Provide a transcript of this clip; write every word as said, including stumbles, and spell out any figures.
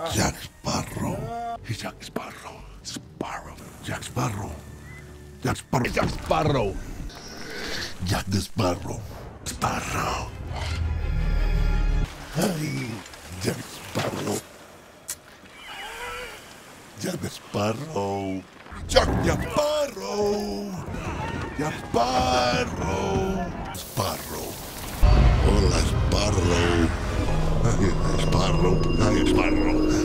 Jack Sparrow. Jack Sparrow. Sparrow. Jack Sparrow. Jack Sparrow. Jack Sparrow. Jack the Sparrow. Sparrow. Ay, Jack Sparrow. Jack the Sparrow. Jack the Sparrow. Jack Sparrow. Sparrow. Hola, Sparrow. Ay, Sparrow. Ay, Sparrow.